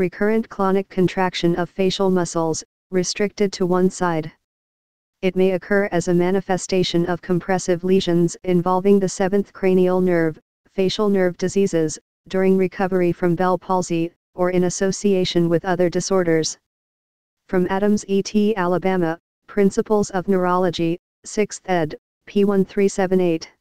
recurrent clonic contraction of facial muscles, restricted to one side. It may occur as a manifestation of compressive lesions involving the seventh cranial nerve, facial nerve diseases, during recovery from Bell palsy, or in association with other disorders. From Adams et. Alabama, Principles of Neurology, 6th ed., p. 1378.